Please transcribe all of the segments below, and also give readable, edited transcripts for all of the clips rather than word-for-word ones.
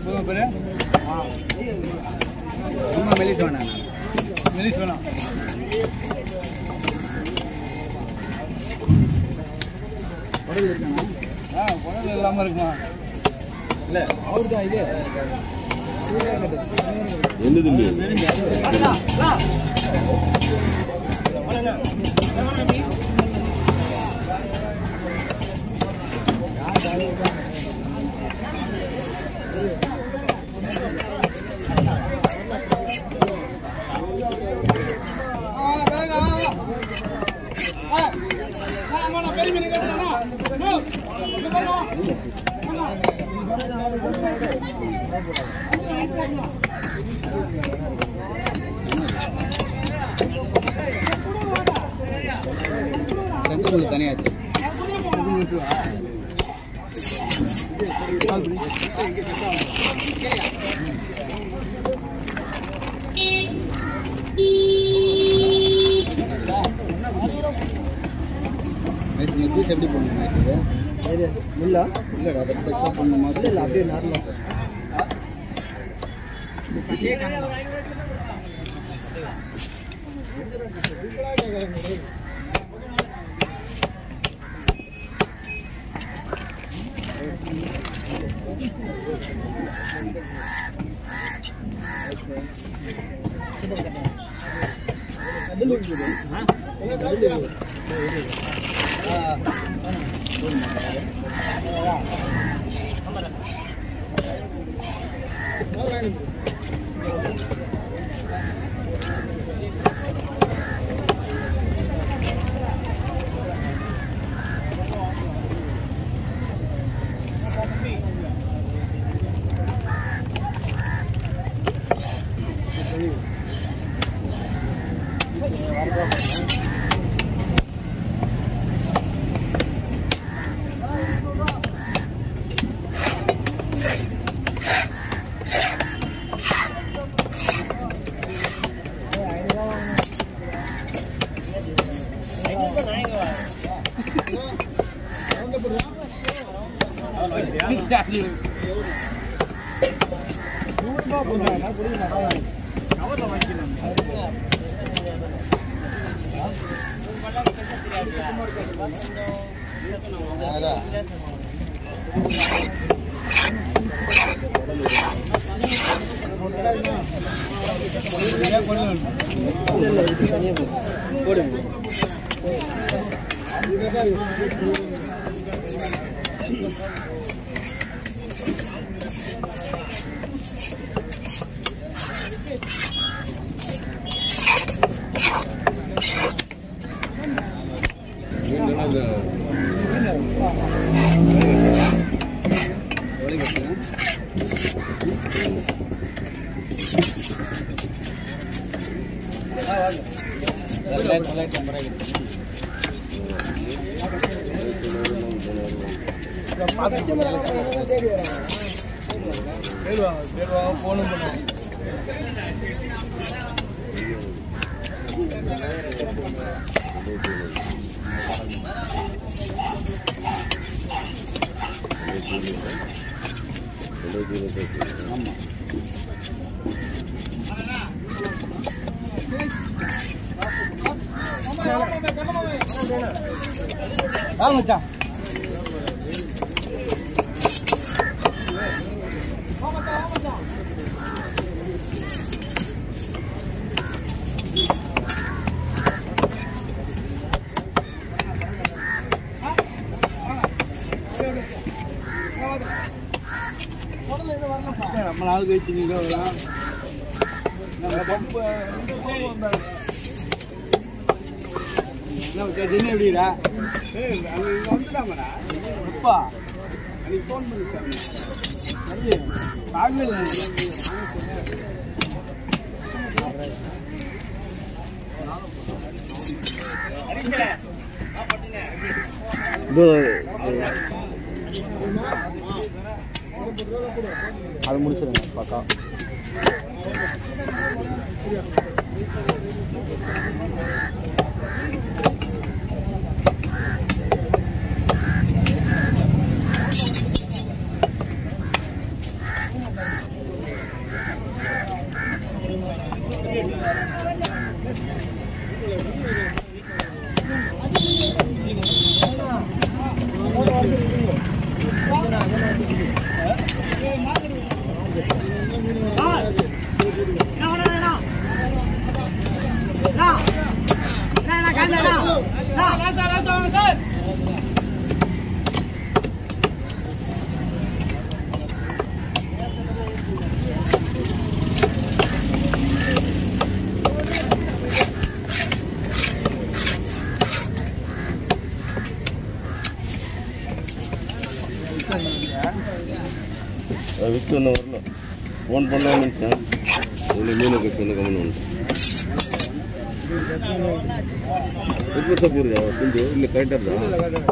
பேரு ரொம்ப மெலிஸ் வேணாம். மெலிஸ் வேணாம். குடல் இருக்காண்ணா? குடல் இல்லாமல் இருக்குமா? இல்லை அவரு தான். இது என்னது சென்ட்ரல் தனியாச்சு. பீஸ் எப்படி போடணும்? இது முல்லா இல்லைடா, அதை பெருசாக பண்ண மாதிரி இல்லை, அப்படியே நார்மலாக மச்சான். ரொம்ப நாள் கழிச்சு நீங்க வரலாம். என்ன எப்படிடா வந்துடாமடா எப்பா அன்னைக்கு ஃபோன் பண்ணி பார்க்கவே அது முடிச்சிருங்க பார்த்தா. விற்று ஒன்று வரல ஃபோன் பண்ணலாம்னு நினச்சேன் இதில் மீன் கட்டு ஒன்று கம்மன் ஒன்று எப்போ சார் போயிருக்கா குஞ்சு இல்லை கரெக்டாக இருக்கா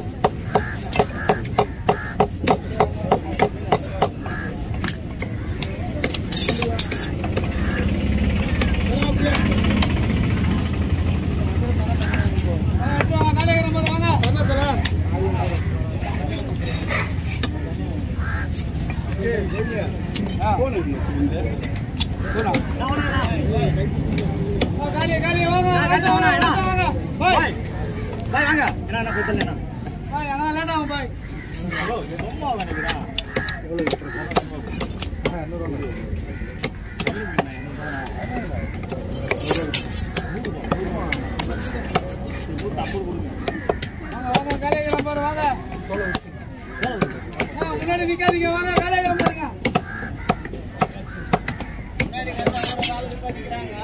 முன்னாடி நிக்காதீங்க வாங்க காலையில பாருங்க